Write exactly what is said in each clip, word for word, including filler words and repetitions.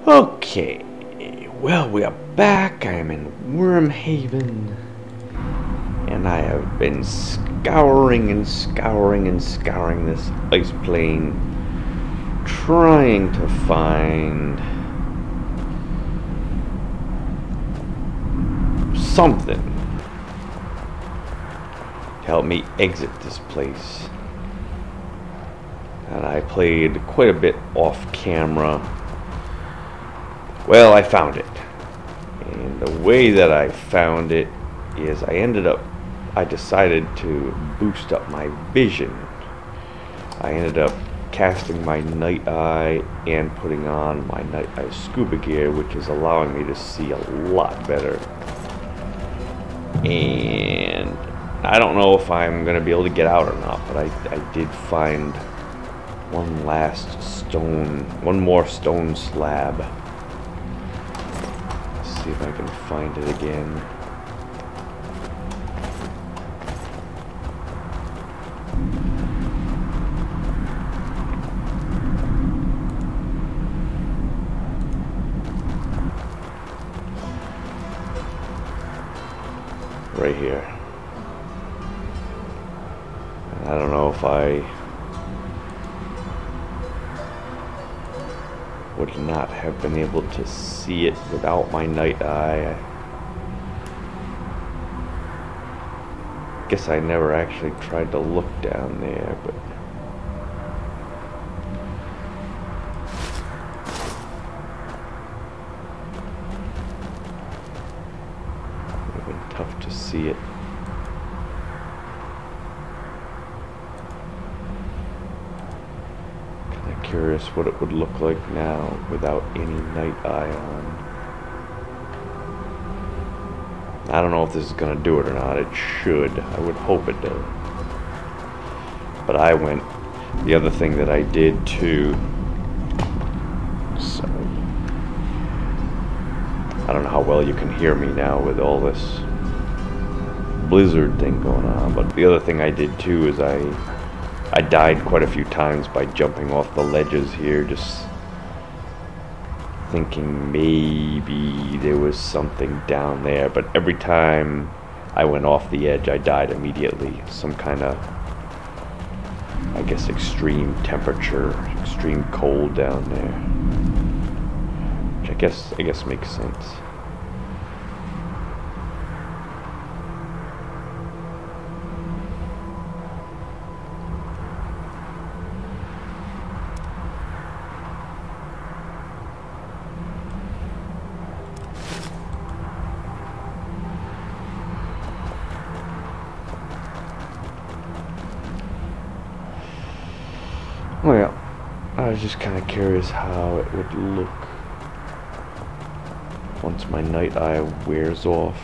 Okay, well, we are back. I am in Wormhaven, and I have been scouring and scouring and scouring this ice plane, trying to find something to help me exit this place. And I played quite a bit off camera. Well, I found it. And the way that I found it is I ended up, I decided to boost up my vision. I ended up casting my Night Eye and putting on my Night Eye scuba gear, which is allowing me to see a lot better. And I don't know if I'm going to be able to get out or not, but I, I did find one last stone, one more stone slab. See if I can find it again. Right here. I don't know if I would not have been able to see it without my Night Eye. I guess I never actually tried to look down there, but it would have been tough to see it. Curious what it would look like now without any Night Eye on. I don't know if this is gonna do it or not. It should. I would hope it does. But I went. The other thing that I did too. Sorry. I don't know how well you can hear me now with all this blizzard thing going on. But the other thing I did too is I. I died quite a few times by jumping off the ledges here, just thinking maybe there was something down there, but every time I went off the edge I died immediately. Some kind of, I guess, extreme temperature, extreme cold down there, which I guess I guess makes sense. Well, I was just kind of curious how it would look once my Night Eye wears off.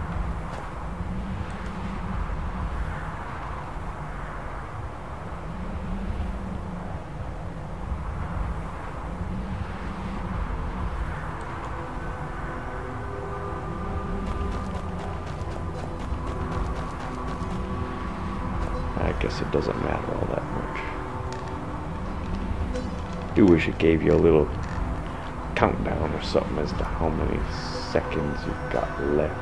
I guess it doesn't matter all that much. I do wish it gave you a little countdown or something as to how many seconds you've got left.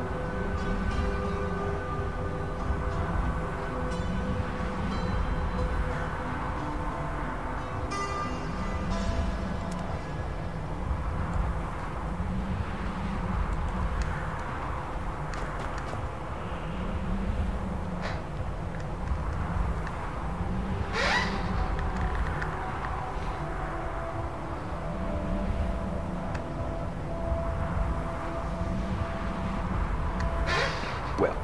Well,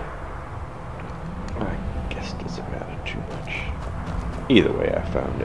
I guess it doesn't matter too much. Either way, I found it.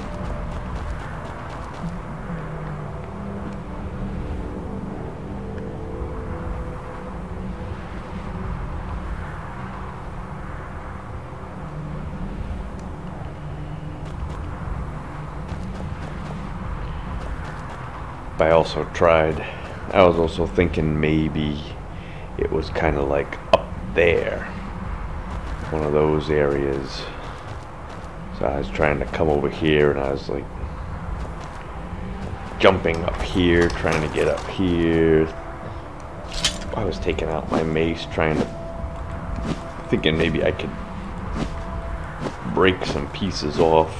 I also tried, I was also thinking maybe it was kind of like up there, one of those areas. So I was trying to come over here and I was like jumping up here, trying to get up here. I was taking out my mace, trying to, thinking maybe I could break some pieces off.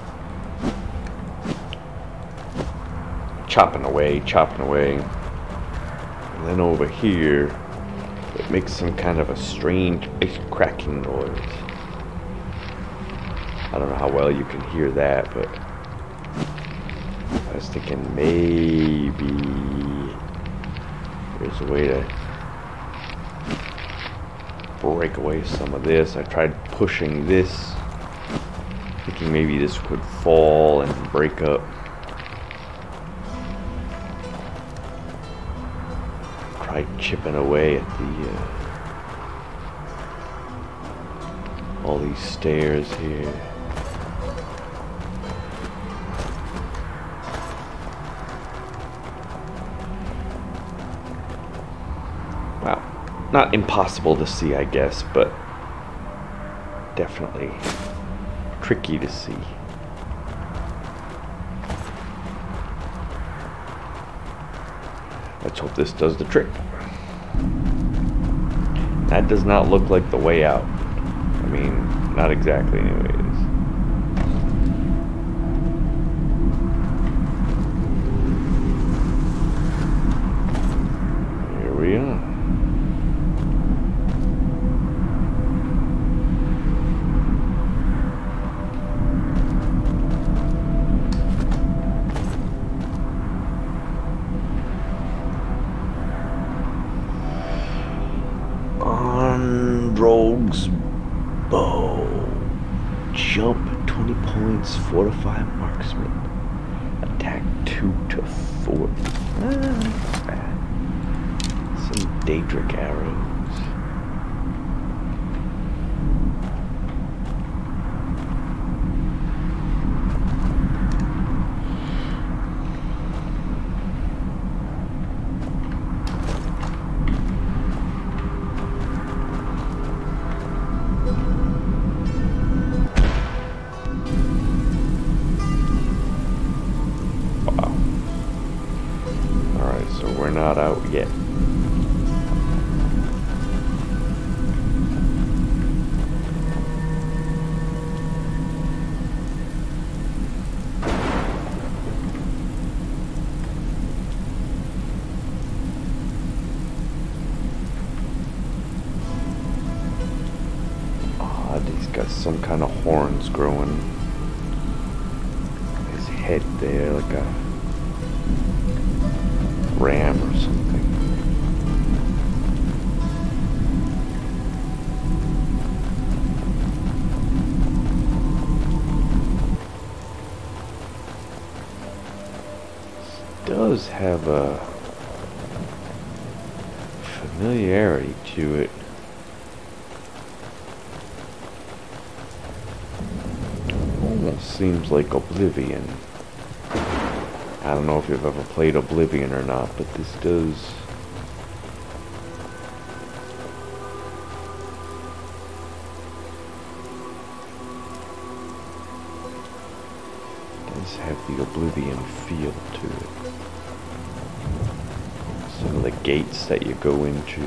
Chopping away, chopping away. And then over here, it makes some kind of a strange cracking noise. I don't know how well you can hear that, but I was thinking maybe there's a way to break away some of this. I tried pushing this, thinking maybe this could fall and break up. Tried chipping away at the uh, all these stairs here. Wow, not impossible to see, I guess, but definitely tricky to see. Let's hope this does the trick. That does not look like the way out. I mean, not exactly anyways. Here we are. Rogue's bow. Jump twenty points, fortify marksman. Attack two to four. Ah, not bad. Some Daedric arrows. Not out yet. Odd, he's got some kind of horns growing. His head there, like a ram or something. This does have a familiarity to it. Almost seems like Oblivion. I don't know if you've ever played Oblivion or not, but this does does have the Oblivion feel to it. Some of the gates that you go into.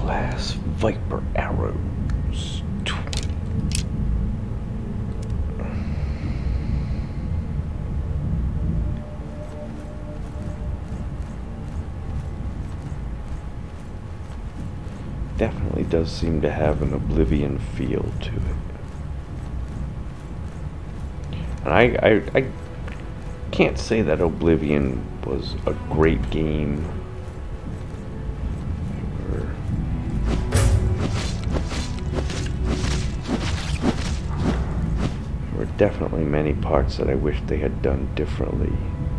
Glass Viper arrows. Definitely does seem to have an Oblivion feel to it. And I, I, I can't say that Oblivion was a great game. There were, there were definitely many parts that I wish they had done differently.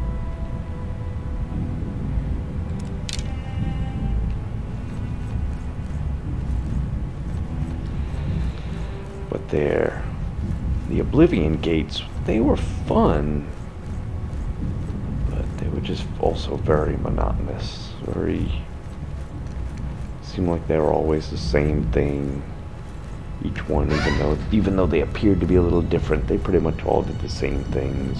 But there, the Oblivion gates, they were fun, but they were just also very monotonous. Very, seemed like they were always the same thing. Each one, even though even though they appeared to be a little different, they pretty much all did the same things.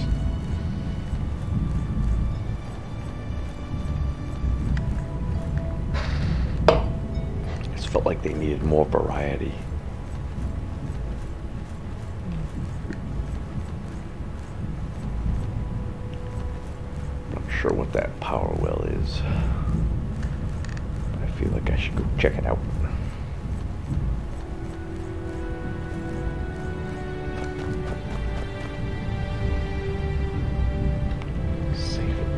It just felt like they needed more variety. Sure what that power well is. I feel like I should go check it out. Save it.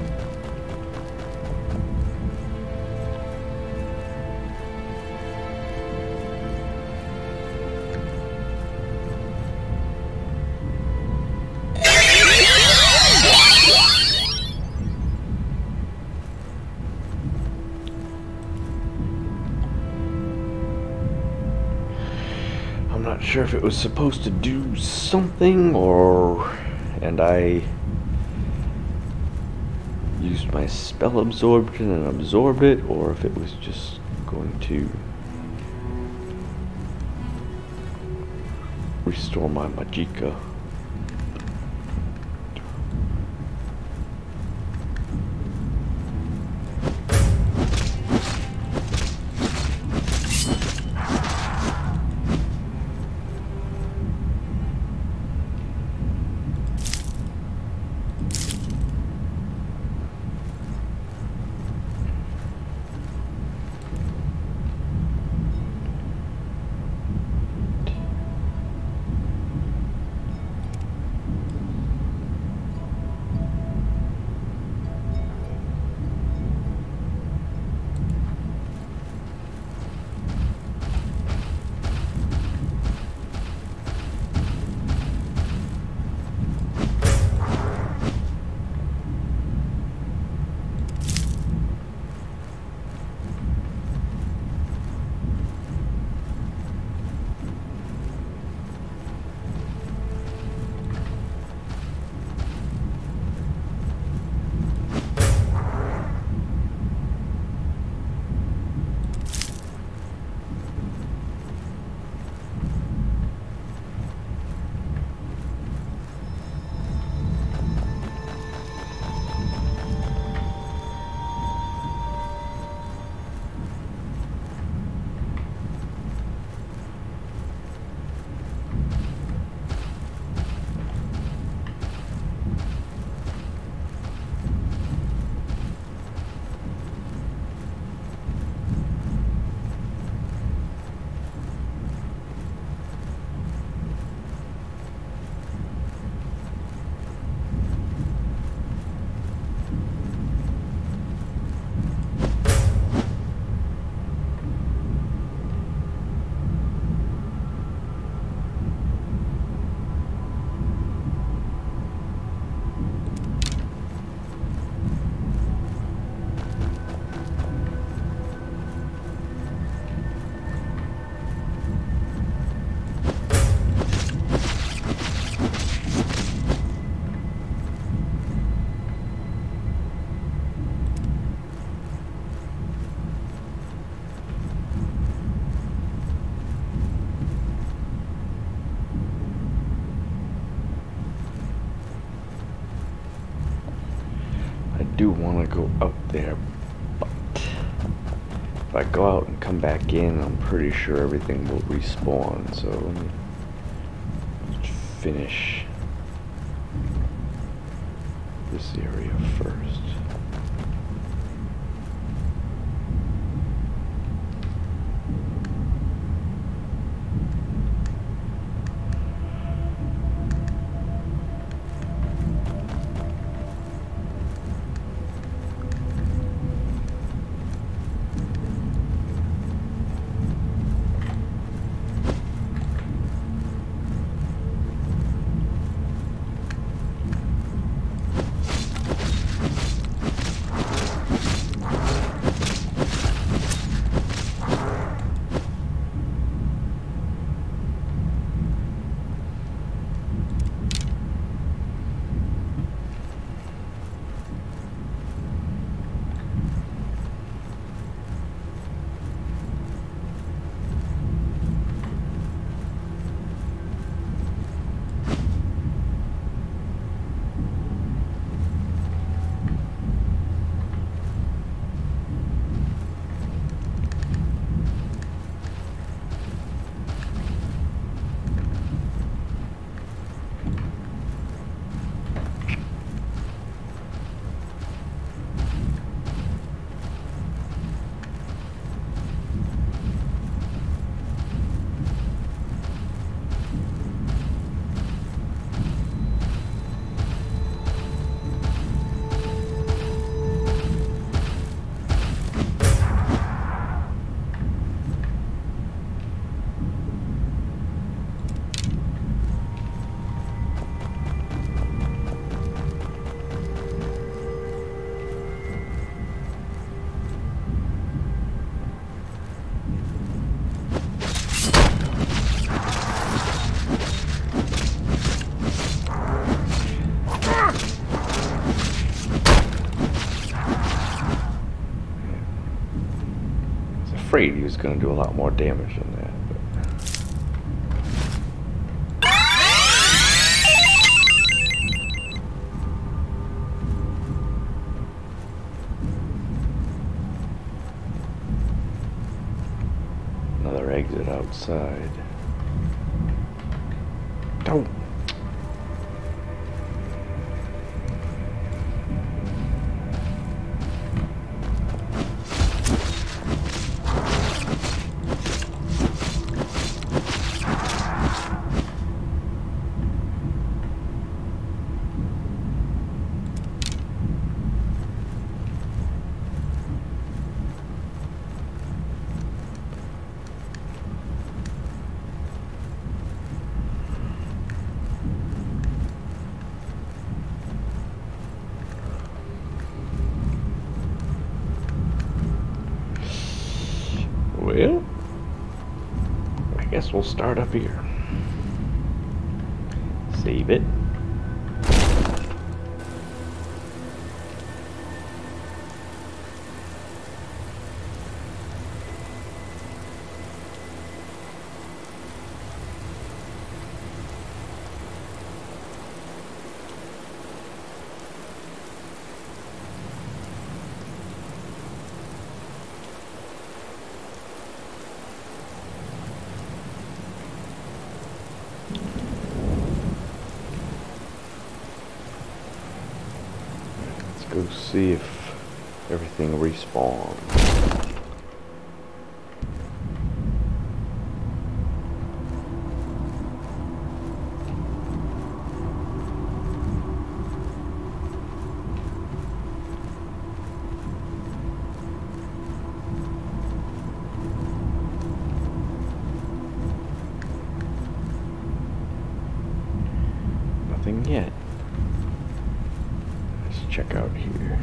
I'm not sure if it was supposed to do something or and I used my spell absorption and absorbed it, or if it was just going to restore my Magicka. do want to go up there, but if I go out and come back in, I'm pretty sure everything will respawn. So let me finish this area first. Afraid he was going to do a lot more damage than that. But another exit outside. Don't. Well, I guess we'll start up here. Save it. Go see if everything respawns. Nothing yet. Check out here.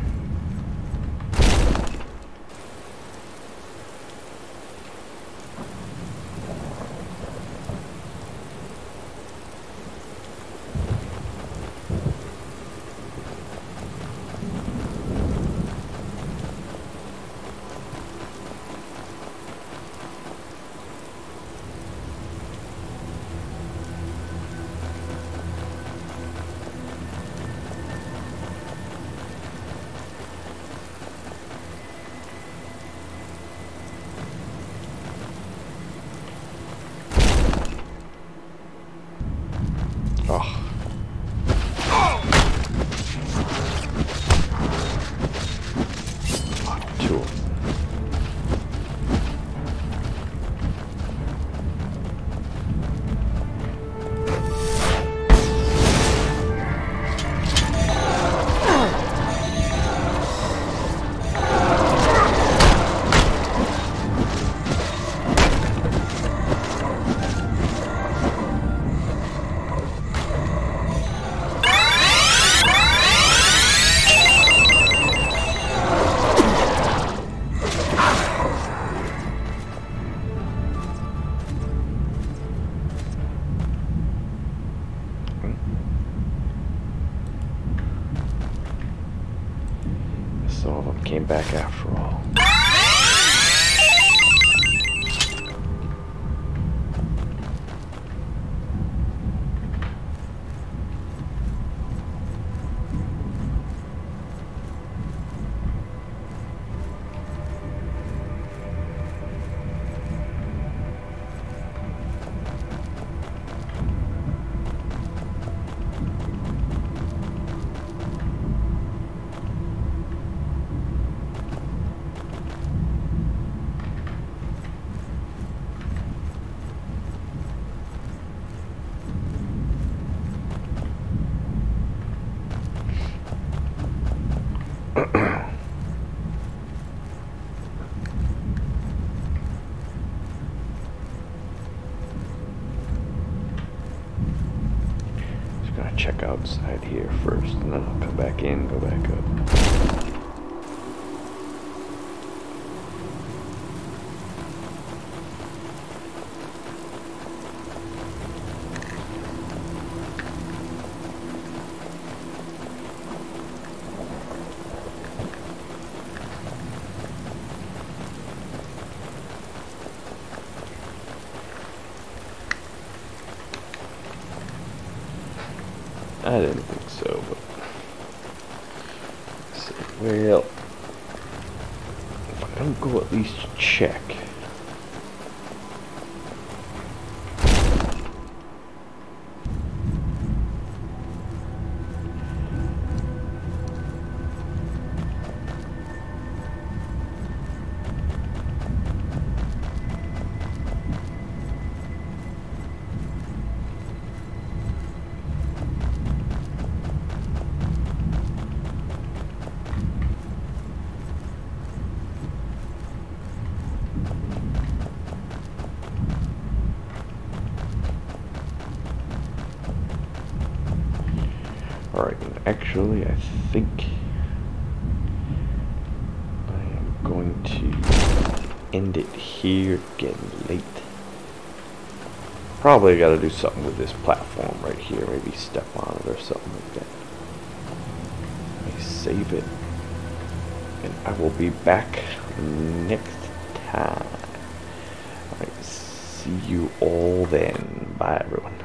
came back after all. Check outside here first, and then I'll come back in, go back up. I didn't think so, but let's see. Well, if I don't go at least check. Alright, actually I think I am going to end it here, getting late. Probably got to do something with this platform right here, maybe step on it or something like that. Let me save it, and I will be back next time. Alright, see you all then. Bye everyone.